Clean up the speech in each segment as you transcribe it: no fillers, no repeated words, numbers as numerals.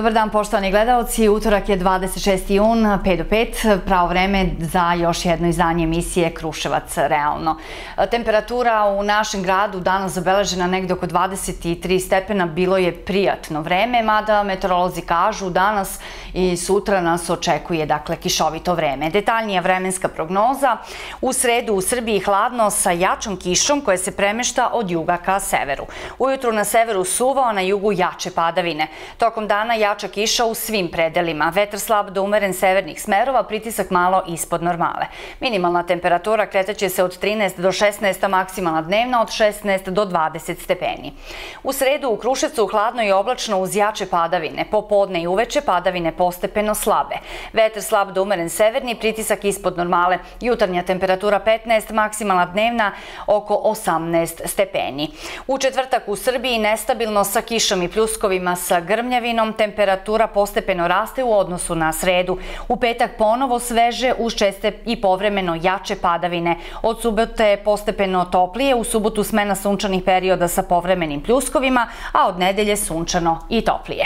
Dobar dan, poštovani gledalci. Utorak je 26. jun, 5 do 5, pravo vreme za još jedno izdanje emisije Kruševac realno. Temperatura u našem gradu danas zabeležena negde oko 23 stepena, bilo je prijatno vreme, mada meteorolozi kažu danas i sutra nas očekuje kišovito vreme. Detaljnija vremenska prognoza: u sredu u Srbiji hladno sa jačom kišom koja se premešta od juga ka severu. Ujutru na severu suvao, na jugu jače padavine. Tokom dana jača kiša u svim predelima. Vetar slab do umeren severnih smerova, pritisak malo ispod normale. Minimalna temperatura kretaće se od 13 do 16, a maksimalna dnevna od 16 do 20 stepeni. U sredu u Kruševcu hladno i oblačno uz jače padavine. Popodne i uveče padavine postepeno slabe. Vetar slab do umeren severni, pritisak ispod normale. Jutarnja temperatura 15, maksimalna dnevna oko 18 stepeni. U četvrtak u Srbiji nestabilno sa kišom i pljuskovima sa grmljavinom, temperatura postepeno raste u odnosu na sredu. U petak ponovo sveže uz česte i povremeno jače padavine. Od subote postepeno toplije, u subotu smena sunčanih perioda sa povremenim pljuskovima, a od nedelje sunčano i toplije.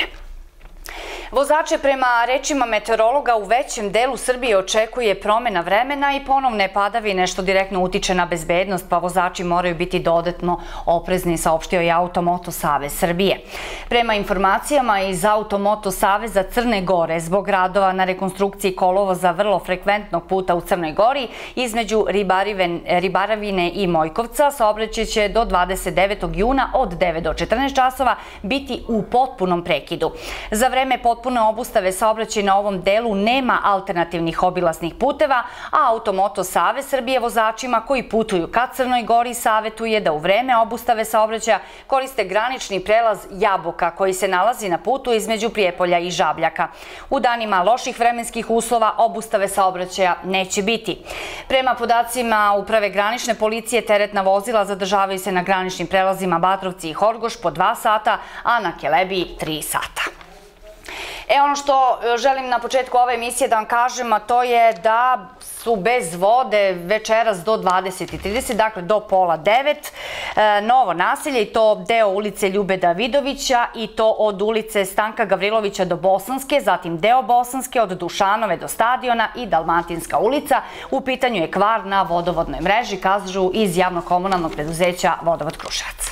Vozače, prema rečima meteorologa, u većem delu Srbije očekuje promena vremena i ponovne padavine, što direktno utiče na bezbednost, pa vozači moraju biti dodatno oprezni, saopštio je Automoto Savez Srbije. Prema informacijama iz Automoto Saveza Crne Gore, zbog radova na rekonstrukciji kolovoza vrlo frekventnog puta u Crnoj Gori između Ribaravine i Mojkovca, saobraćaj će do 29. juna od 9 do 14 časova biti u potpunom prekidu. Za vreme potpune obustave saobraćaj na ovom delu nema alternativnih obilaznih puteva, a Automoto Savez Srbije vozačima koji putuju ka Crnoj Gori savetuje da u vreme obustave saobraćaja koriste granični prelaz Jabuka koji se nalazi na putu između Prijepolja i Žabljaka. U danima loših vremenskih uslova obustave saobraćaja neće biti. Prema podacima Uprave granične policije, teretna vozila zadržavaju se na graničnim prelazima Batrovci i Horgoš po 2 sata, a na Kelebiji 3 sata. Ono što želim na početku ove emisije da vam kažem, a to je da su bez vode večeras do 20:30, dakle do pola 9, Novo naselje, i to deo ulice Ljube Davidovića i to od ulice Stanka Gavrilovića do Bosanske, zatim deo Bosanske od Dušanove do Stadiona i Dalmatinska ulica. U pitanju je kvar na vodovodnoj mreži, kažu iz javno-komunalnog preduzeća Vodovod Kruševac.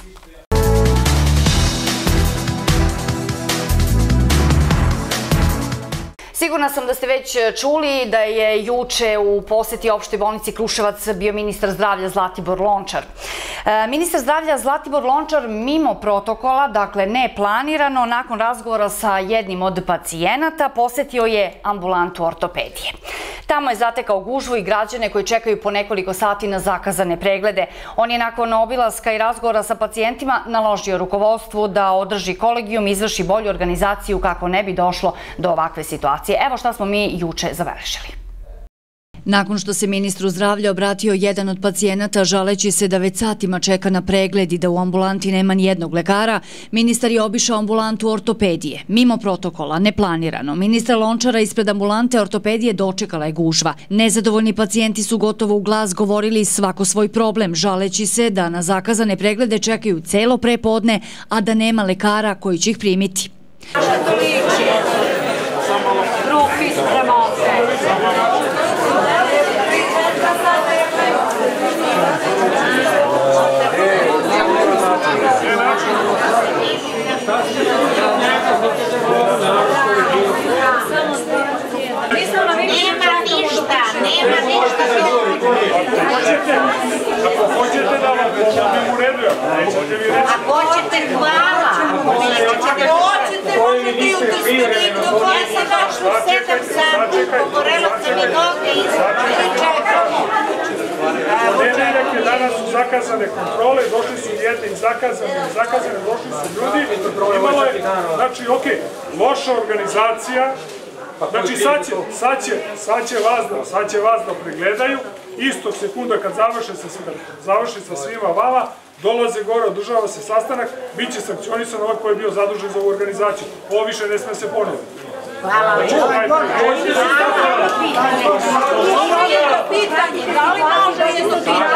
Sigurna sam da ste već čuli da je juče u poseti opštoj bolnici Kruševac bio ministar zdravlja Zlatibor Lončar. Ministar zdravlja Zlatibor Lončar mimo protokola, dakle neplanirano, nakon razgovora sa jednim od pacijenata, posetio je ambulantu ortopedije. Tamo je zatekao gužvu i građane koji čekaju po nekoliko sati na zakazane preglede. On je nakon obilaska i razgovora sa pacijentima naložio rukovodstvu da održi kolegijum i izvrši bolju organizaciju kako ne bi došlo do ovakve situacije. Evo šta smo mi juče zabeležili. Nakon što se ministru zdravlja obratio jedan od pacijenata žaleći se da već satima čeka na pregled i da u ambulanti nema nijednog lekara, ministar je obišao ambulantu ortopedije. Mimo protokola, neplanirano, ministra Lončara ispred ambulante ortopedije dočekala je gužva. Nezadovoljni pacijenti su gotovo u glas govorili svako svoj problem, žaleći se da na zakazane preglede čekaju celo prepodne, a da nema lekara koji će ih primiti. Ako hoćete da vam pomožem u redu, ako hoćete, hvala. Ako hoćete i u Trsteniku, koja sam došla u 7 sati, pogorela sam i noge i čekamo. Ponedeljak je danas su zakazane kontrole, došli su jedni zakazane, došli su ljudi. Imalo je, znači, loša organizacija. Znači sad će vas da pregledaju, istog sekunda kad završi sa svima vama, dolaze gore, održava se sastanak, bit će sankcionisan ovaj koji je bio zadužen za ovu organizaciju. Ovo više ne sme se ponoviti. Hvala. Pitanje, da li može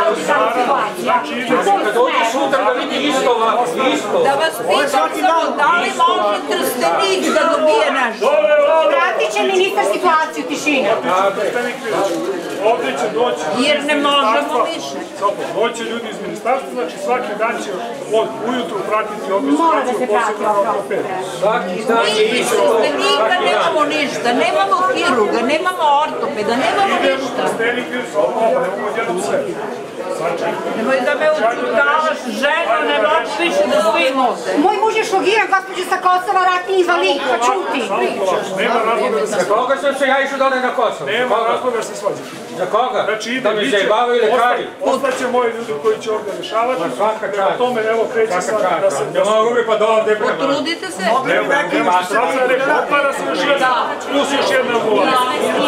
Kad dođe sutra da vidi isto ovako, isto. Da vas pitam samo, da li može Trstenik da dobije nešto? Vratit će ministar situaciju, tišina. Ovdje će doći... Jer ne možemo više. Doći ljudi iz ministarstva, znači svaki dan će od ujutru pratiti ovu situaciju posebno na ortopediju. Svaki dan je isto. Trstenika nemamo ništa, nemamo hirurga, nemamo ortopeda, nemamo ništa. Trstenik je ne mogu jednom sve. Nemoj da me učutavaš, ženo, ne mogu više da svim ovde. Moj muž je šlogiran, gospođe sa Kosova, ratni invalid, pa čuti. Nema razloga da se... Za koga sam se ja išao dole na Kosovo? Nema razloga da se svađate. Za koga? Da mi zajebavaju lekari? Ostaće moji ljudi koji će ovdje rešavati. Svaka čast. Na tome, evo, kreće sad da se... Ne mogu mi pa da ovdje prema. Potrudite se. Sad sam rekao, otvara se još jedna, plus još jedna ambulanta.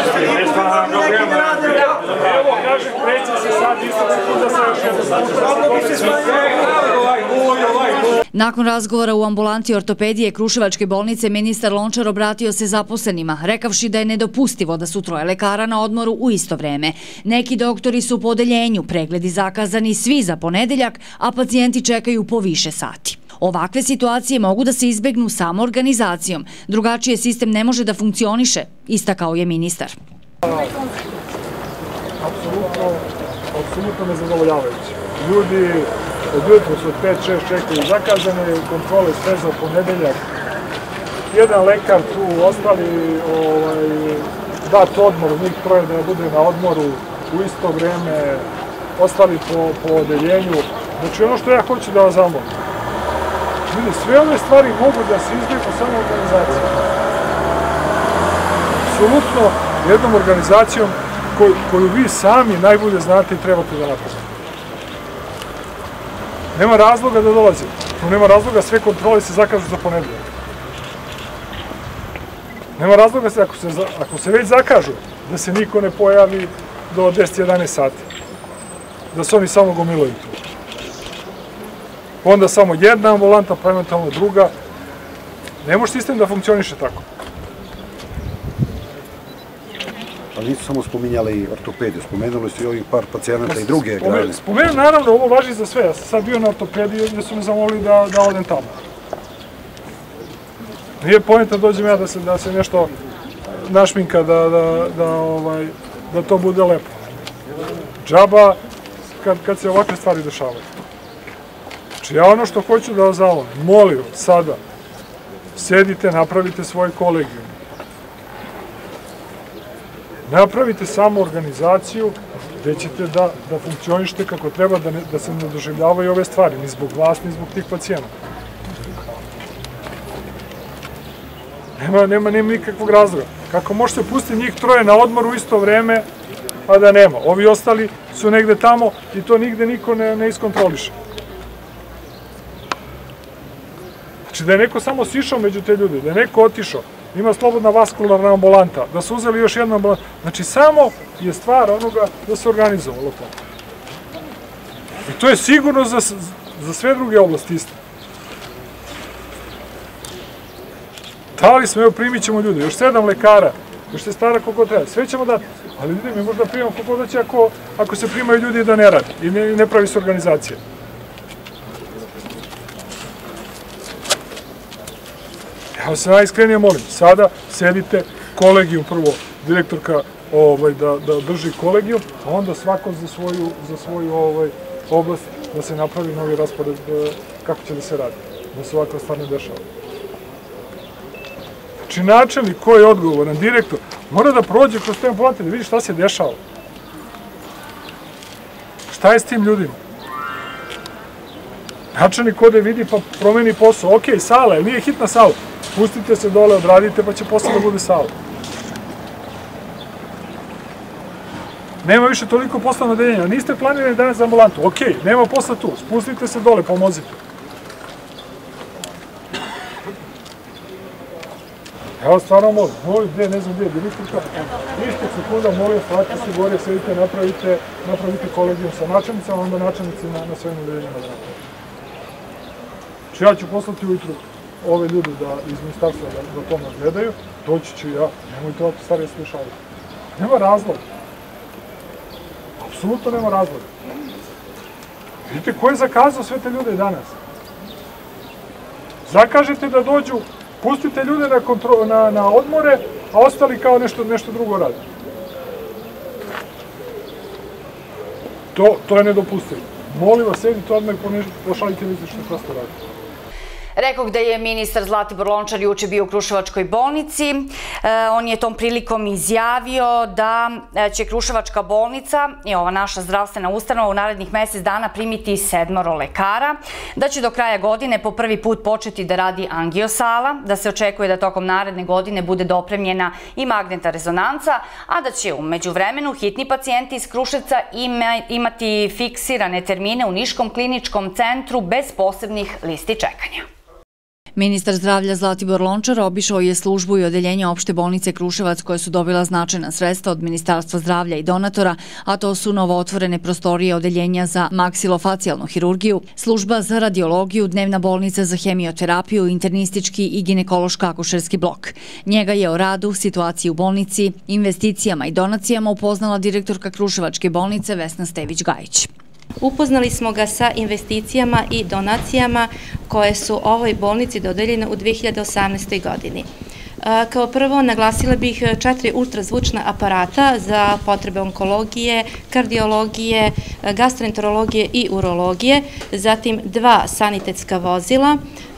Evo, kažem, kreće se sad, isto sekunda sa još jedna. Nakon razgovora u ambulanti ortopedije Kruševačke bolnice, ministar Lončar obratio se zaposlenima, rekavši da je nedopustivo da su troje lekara na odmoru u isto vreme. Neki doktori su po odeljenju, pregledi zakazani svi za ponedeljak, a pacijenti čekaju po više sati. Ovakve situacije mogu da se izbegnu samo organizacijom. Drugačije sistem ne može da funkcioniše, istakao je ministar. Apsolutno nezadovoljavajuće. Ljudi od jutra su 5-6 čekaju zakazane, kontrole sve za ponedeljak. Jedan lekar tu, ostali dat odmor, njih troje da bude na odmoru u isto vreme, ostali po odeljenju. Znači ono što ja hoću da vas zamolim. Ljudi, sve ove stvari mogu da se izbjegnu samo organizacijom. Apsolutno jednom organizacijom koju vi sami najbolje znate i trebate da napravite. Nema razloga da dolazi. Nema razloga, sve kontrole se zakažu za ponedeljak. Nema razloga, ako se već zakažu, da se niko ne pojavi do 10-11 sati. Da se oni samo gomilaju tu. Onda samo jedna ambulanta, pa eventualno druga. Ne može sistem da funkcioniše tako. Ali nisu samo spominjali ortopediju, spomenuli su i ovih par pacijenata i druge grane. Spomenuo, naravno, ovo važi za sve. Ja sam sad bio na ortopediji gdje su me zamolili da odem tamo. Nije poenta da dođem ja da se nešto našminka, da to bude lepo. Džaba kad se ovakve stvari dešavaju. Znači ja ono što hoću da vas zavolim, molim sada, sedite, napravite svoj kolegijum. Napravite samo organizaciju gde ćete da funkcionišete kako treba, da se ne doživljavaju ove stvari, ni zbog vas, ni zbog tih pacijenata. Nema nikakvog razloga. Kako možete pustiti njih troje na odmor u isto vreme, a da nema. Ovi ostali su negde tamo i to nigde niko ne iskontroliše. Znači da je neko samo sišao među te ljude, da je neko otišao, ima slobodna vaskularna ambulanta, da su uzeli još jednu ambulantu. Znači samo je stvar onoga da se organizovalo to. I to je sigurno za sve druge oblasti isto. Dali smo, evo primit ćemo ljude, još 7 lekara, još se stara koliko treba, sve ćemo dati. Ali ljudi, mi možda primamo koliko da će ako se primaju ljudi da ne radi i ne pravi se organizacija. Ja se najiskrenije molim, sada sedite kolegijum prvo, direktorka da drži kolegijum, a onda svako za svoju oblast da se napravi novi raspored kako će da se radi, da se ovakva stvar ne dešava. Znači načelnik ko je odgovoran, direktor, mora da prođe kroz te ambulante da vidi šta se dešava. Šta je s tim ljudima? Načelnik ode vidi pa promeni posao, ok, sala, ili nije hitna sala, pustite se dole, odradite pa će posle da bude sala. Nema više toliko posla na odeljenju, niste planirani danas za ambulantu, ok, nema posla tu, spustite se dole, pomozite. Evo stvarno molim, ne znam gdje je direktorka, isto sekunda, molim, vratite se gore, sedite, napravite kolegijum sa načelnicama, onda načelnici na svojim odeljenjima. Znači ja ću poslati ujutru ove ljude iz ministarstva da to nadgledaju, doći ću ja, nemojte ovako stvari slušati. Nema razloga. Apsolutno nema razloga. Vidite, ko je zakazao sve te ljude danas? Zakažete da dođu, pustite ljude na odmore, a ostali kao nešto drugo rade. To je nedopustivo. Molim vas, sedite odmah i pošaljite mi šta ste radili. Rekao da je ministar Zlatibor Lončar juče bio u Kruševačkoj bolnici. On je tom prilikom izjavio da će Kruševačka bolnica i ova naša zdravstvena ustanova u narednih mesec dana primiti 7 lekara, da će do kraja godine po prvi put početi da radi angiosala, da se očekuje da tokom naredne godine bude dopremljena i magnetna rezonanca, a da će u međuvremenu hitni pacijenti iz Kruševca imati fiksirane termine u Niškom kliničkom centru bez posebnih listi čekanja. Ministar zdravlja Zlatibor Lončar obišao je službu i odeljenje opšte bolnice Kruševac koje su dobila značajna sredstva od Ministarstva zdravlja i donatora, a to su novootvorene prostorije odeljenja za maksilofacijalnu hirurgiju, služba za radiologiju, dnevna bolnica za hemioterapiju, internistički i ginekološko-akušerski blok. Njega je o radu, situaciji u bolnici, investicijama i donacijama upoznala direktorka Kruševačke bolnice Vesna Stević-Gajić. Upoznali smo ga sa investicijama i donacijama koje su ovoj bolnici dodeljene u 2018. godini. Kao prvo, naglasila bih 4 ultrazvučna aparata za potrebe onkologije, kardiologije, gastroenterologije i urologije, zatim 2 sanitetska vozila,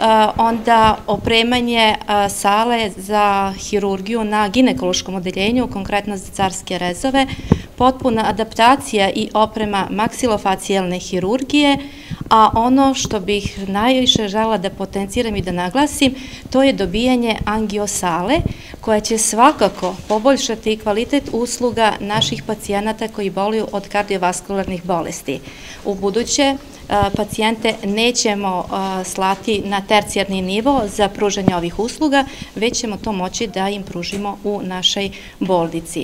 onda opremanje sale za hirurgiju na ginekološkom odeljenju, konkretno za carske rezove, potpuna adaptacija i oprema maksilofacijalne hirurgije, a ono što bih najviše žela da potenciram i da naglasim, to je dobijanje angiosale, koja će svakako poboljšati kvalitet usluga naših pacijenata koji boluju od kardiovaskularnih bolesti. U buduće pacijente nećemo slati na tercijarni nivo za pružanje ovih usluga, već ćemo to moći da im pružimo u našoj bolnici.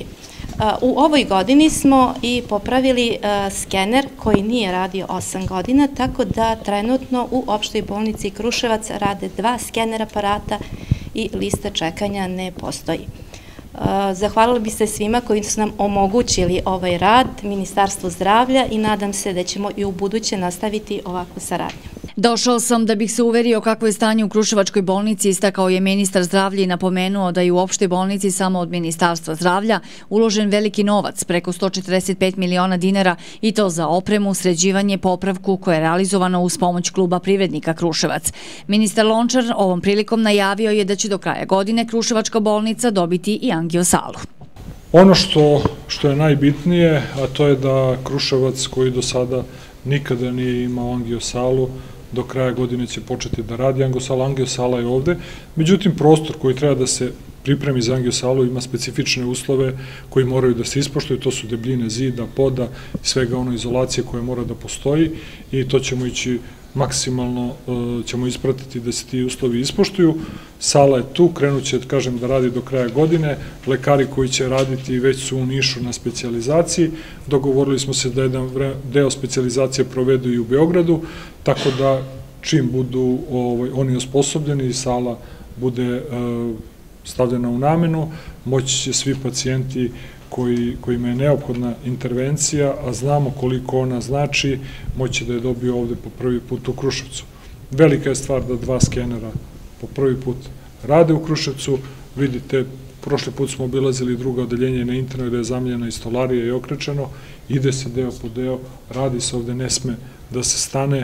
U ovoj godini smo i popravili skener koji nije radio 8 godina, tako da trenutno u opštoj bolnici Kruševac rade 2 skener aparata i lista čekanja ne postoji. Zahvalila bi se svima koji su nam omogućili ovaj rad, Ministarstvu zdravlja, i nadam se da ćemo i u buduće nastaviti ovakvu saradnju. Došao sam da bih se uverio kakvo je stanje u Kruševačkoj bolnici, istakao je ministar zdravlja i napomenuo da je u opštoj bolnici samo od Ministarstva zdravlja uložen veliki novac, preko 145 miliona dinara, i to za opremu, sređivanje, popravku koje je realizovano uz pomoć kluba privrednika Kruševac. Ministar Lončar ovom prilikom najavio je da će do kraja godine Kruševačka bolnica dobiti i angiosalu. Ono što je najbitnije, a to je da Kruševac, koji do sada nikada nije imao angiosalu, do kraja godine će početi da radi angiosala. Angiosala je ovde, međutim prostor koji treba da se pripremi za angiosalu ima specifične uslove koji moraju da se ispoštuju, to su debljine zida, poda i svega ono izolacije koje mora da postoji, i to ćemo ići maksimalno, ćemo ispratiti da se ti uslovi ispoštuju. Sala je tu, krenut će, kažem, da radi do kraja godine. Lekari koji će raditi već su u Nišu na specijalizaciji. Dogovorili smo se da jedan deo specijalizacije provedu i u Beogradu, tako da čim budu oni osposobljeni i sala bude stavljena u namenu, moći će svi pacijenti kojima je neophodna intervencija, a znamo koliko ona znači, moći da je dobio ovde po prvi put u Kruševcu. Velika je stvar da 2 skenera po prvi put rade u Kruševcu. Vidite, prošli put smo obilazili drugo odeljenje na internetu da je zamljena i stolarija i okrečeno, ide se deo po deo, radi se ovde, ne sme da se stane.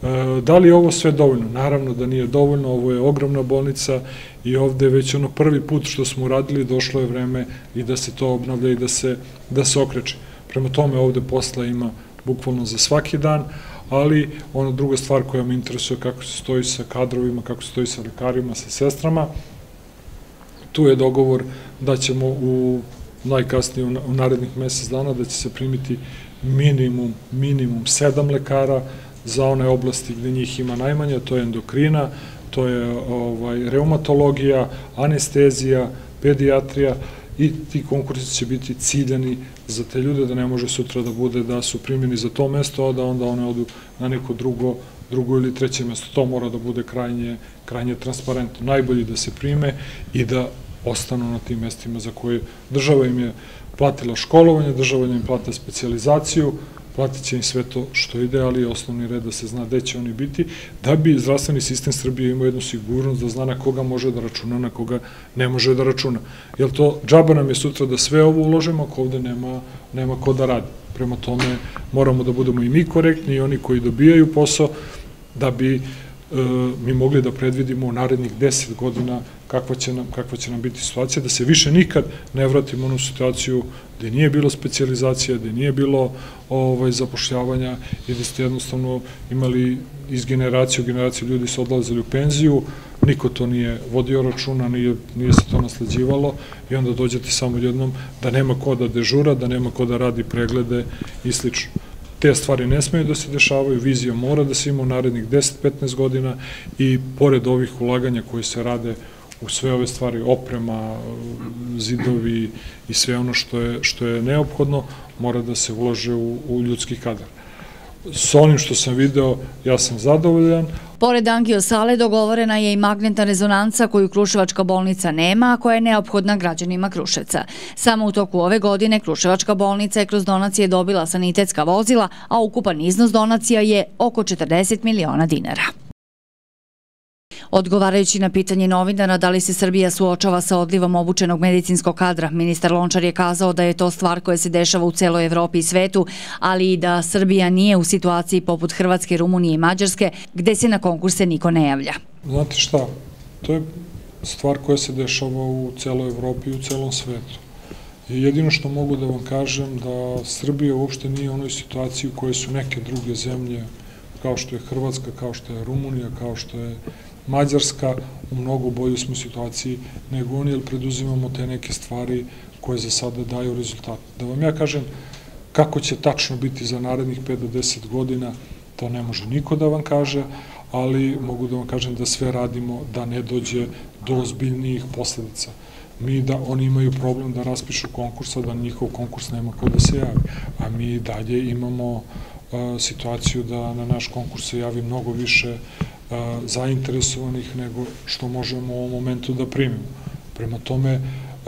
Da li je ovo sve dovoljno? Naravno da nije dovoljno, ovo je ogromna bolnica i ovde već ono prvi put što smo uradili, došlo je vreme i da se to obnavlja i da se okreće. Prema tome ovde posla ima bukvalno za svaki dan, ali ona druga stvar koja me interesuje, kako se stoji sa kadrovima, kako se stoji sa lekarima, sa sestrama, tu je dogovor da ćemo u najkasnije u narednih mesec dana da će se primiti minimum 7 lekara za one oblasti gde njih ima najmanje, to je endokrina, to je reumatologija, anestezija, pedijatrija, i ti konkursi će biti ciljani za te ljude, da ne može sutra da bude da su primjeni za to mesto, a da onda one odu na neko drugo ili treće mesto. To mora da bude krajnje transparentno. Najbolji da se prime i da ostanu na tim mestima za koje država im je platila školovanje, država im je platila specijalizaciju, platit će im sve to što ide, ali je osnovni red da se zna gde će oni biti, da bi zdravstveni sistem Srbije imao jednu sigurnost, da zna na koga može da računa, na koga ne može da računa. Jer to džaba nam je sutra da sve ovo uložimo, ako ovde nema ko da radi. Prema tome moramo da budemo i mi korektni i oni koji dobijaju posao, da bi mi mogli da predvidimo u narednih 10 godina kakva će nam biti situacija, da se više nikad ne vratimo u onu situaciju gde nije bilo specijalizacija, gde nije bilo zapošljavanja i da ste jednostavno imali iz generacije u generaciju ljudi su odlazili u penziju, niko to nije vodio računa, nije se to nasleđivalo i onda dođete samo jednom da nema ko da dežura, da nema ko da radi preglede i slično. Te stvari ne smeju da se dešavaju, vizija mora da se ima u narednih 10-15 godina i pored ovih ulaganja koji se rade u sve ove stvari, oprema, zidovi i sve ono što je neophodno, mora da se ulože u ljudski kadar. S onim što sam video, ja sam zadovoljan. Pored angiosale dogovorena je i magnetna rezonanca koju Kruševačka bolnica nema, a koja je neophodna građanima Kruševca. Samo u toku ove godine Kruševačka bolnica je kroz donacije dobila sanitetska vozila, a ukupan iznos donacija je oko 40 miliona dinara. Odgovarajući na pitanje novinara da li se Srbija suočava sa odlivom obučenog medicinskog kadra, ministar Lončar je kazao da je to stvar koja se dešava u celoj Evropi i svetu, ali i da Srbija nije u situaciji poput Hrvatske, Rumunije i Mađarske, gde se na konkurse niko ne javlja. Znate šta, to je stvar koja se dešava u celoj Evropi i u celom svetu. I jedino što mogu da vam kažem da Srbija uopšte nije u onoj situaciji u kojoj su neke druge zemlje, kao što je Hrvatska, kao što je Rumunija, kao što je Mađarska, u mnogo boljoj smo situaciji nego oni, jer preduzimamo te neke stvari koje za sada daju rezultat. Da vam ja kažem kako će tačno biti za narednih 5 do 10 godina, to ne može niko da vam kaže, ali mogu da vam kažem da sve radimo da ne dođe do ozbiljnijih posledica. Oni imaju problem da raspišu konkursa, da njihov konkurs nema ko da se javi, a mi dalje imamo situaciju da na naš konkurs se javi mnogo više zainteresovanih nego što možemo u ovom momentu da primimo. Prema tome,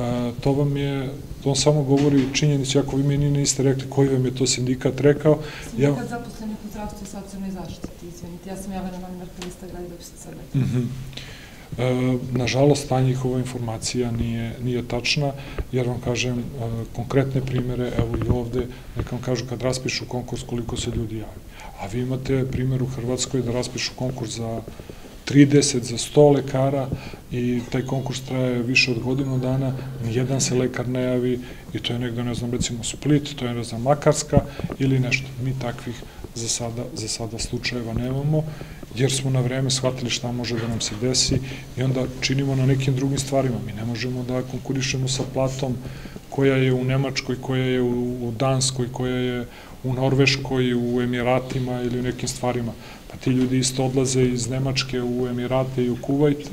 to samo govori činjenicu, ako vi meni niste rekli koji vam je to sindikat rekao. Sindikat zaposlenih u zdravstvu i socijalnoj zaštiti, izvinite, ja sam javila novinarka Lista grada dopisa sada. Nažalost, ta njihova informacija nije tačna, jer vam kažem konkretne primere, evo i ovde, neka vam kažu kad raspišu konkurs koliko se ljudi javi. A vi imate primjer u Hrvatskoj da raspišu konkurs za 30, za 100 lekara i taj konkurs traje više od godinu dana, nijedan se lekar ne javi i to je negde, ne znam, recimo Split, to je, ne znam, Makarska ili nešto. Mi takvih za sada slučajeva nemamo, jer smo na vreme shvatili šta može da nam se desi i onda činimo na nekim drugim stvarima. Mi ne možemo da konkurišemo sa platom koja je u Nemačkoj, koja je u Danskoj, koja je u Norveškoj, u Emiratima ili u nekim stvarima. Pa ti ljudi isto odlaze iz Nemačke u Emirate i u Kuvajt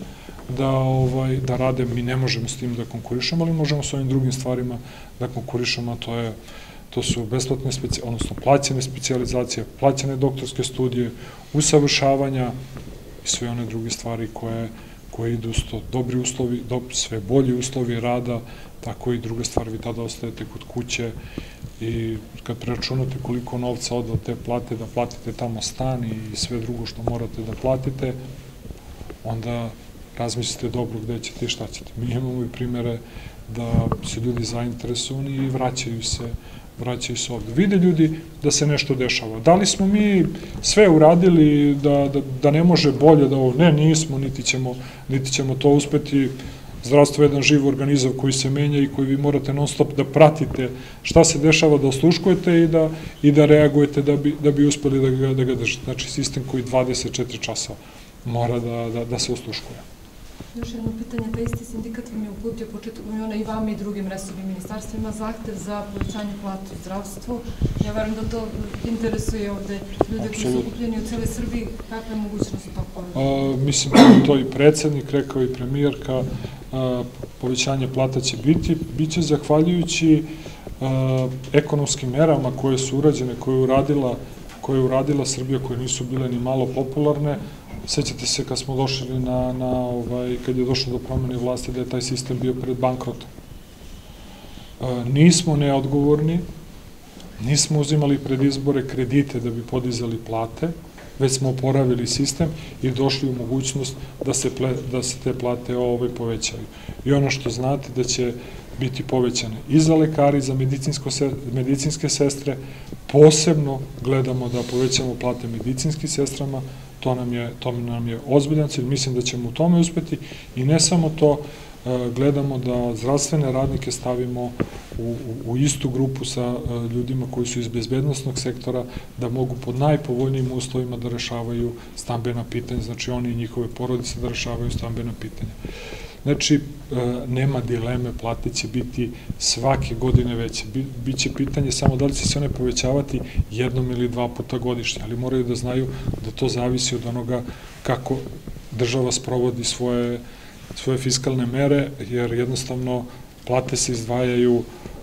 da rade. Mi ne možemo s tim da konkurišemo, ali možemo s ovim drugim stvarima da konkurišemo, a to su besplatne, odnosno plaćene specijalizacije, plaćene doktorske studije, usavršavanja i sve one druge stvari koje idu uz to. Dobri uslovi, sve bolji uslovi rada, tako i druga stvar, vi tada ostajete kod kuće i kad preračunate koliko novca ode od te plate, da platite tamo stan i sve drugo što morate da platite, onda razmislite dobro gde ćete i šta ćete. Mi imamo i primere da su ljudi zainteresovani i vraćaju se ovde. Vide ljudi da se nešto dešava. Da li smo mi sve uradili da ne može bolje, da ovo ne, nismo, niti ćemo to uspeti. Zdravstvo je jedan živ organizam koji se menja i koji vi morate non stop da pratite šta se dešava, da osluškujete i da reagujete da bi uspeli da ga držite. Znači, sistem koji 24 časa mora da se osluškuje. Još jedno pitanje, taj isti sindikat vam je uputio početak miliona i vama i drugim resornim ministarstvima zahtev za povećanje plata u zdravstvu. Ja verujem da to interesuje ovde ljude koji su okupljeni u celoj Srbiji. Kakve mogućnosti to povećanje? Mislim da je to i predsednik rekao i premijerka, povećanje plata će biti. Biće zahvaljujući ekonomskim merama koje su urađene, koje je uradila Srbija, koje nisu bile ni malo popularne. Sećate se kad smo došli kad je došlo do promene vlasti da je taj sistem bio pred bankrotom. Nismo neodgovorni, Nismo uzimali pred izbore kredite da bi podizali plate, već smo oporavili sistem i došli u mogućnost da se te plate povećaju. I ono što znate da će biti povećane i za lekari, i za medicinske sestre, posebno gledamo da povećamo plate medicinskim sestrama, to nam je ozbiljan cilj, mislim da ćemo u tome uspeti i ne samo to, gledamo da zdravstvene radnike stavimo u istu grupu sa ljudima koji su iz bezbednostnog sektora, da mogu pod najpovoljnijim uslovima da rešavaju stambena pitanja, znači oni i njihove porodice da rešavaju stambena pitanja. Znači, nema dileme, plate će biti svake godine veće. Biće pitanje samo da li će se one povećavati 1 ili 2 puta godišnje, ali moraju da znaju da to zavisi od onoga kako država sprovodi svoje fiskalne mere, jer jednostavno plate se izdvajaju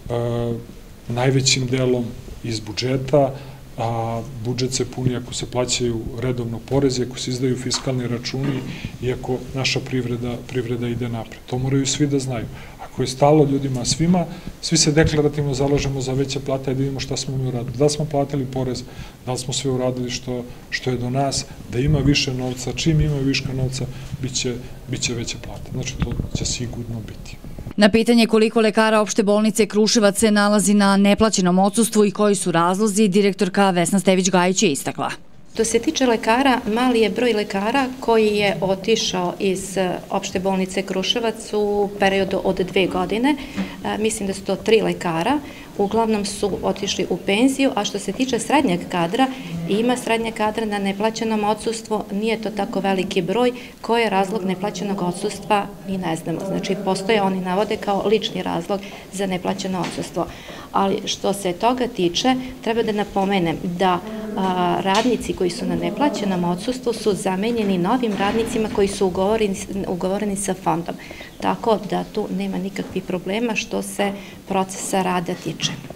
najvećim delom iz budžeta, a budžet se puni ako se plaćaju redovno porezi, ako se izdaju fiskalni računi i ako naša privreda ide napred. To moraju svi da znaju. Ako je stalo ljudima svima, svi se deklarativno zalažemo za veće plate i da vidimo šta smo mi uradili. Da li smo platili porez, da li smo sve uradili što je do nas, da ima više novca, čim ima viška novca, bit će veće plate. Znači, to će sigurno biti. Na pitanje koliko lekara opšte bolnice Kruševac se nalazi na neplaćenom odsustvu i koji su razlozi, direktorka Vesna Stević-Gajić je istakla. Što se tiče lekara, mali je broj lekara koji je otišao iz opšte bolnice Kruševac u periodu od 2 godine. Mislim da su to 3 lekara. Uglavnom su otišli u penziju, a što se tiče srednjeg kadra, ima srednjeg kadra na neplaćenom odsustvu, nije to tako veliki broj. Koji je razlog neplaćenog odsustva, mi ne znamo. Znači, postoje, oni navode kao lični razlog za neplaćeno odsustvo. Ali što se toga tiče, treba da napomenem da radnici koji su na neplaćenom odsustvu su zamenjeni novim radnicima koji su ugovoreni sa fondom. Tako da tu nema nikakvih problema što se procesa rada tiče.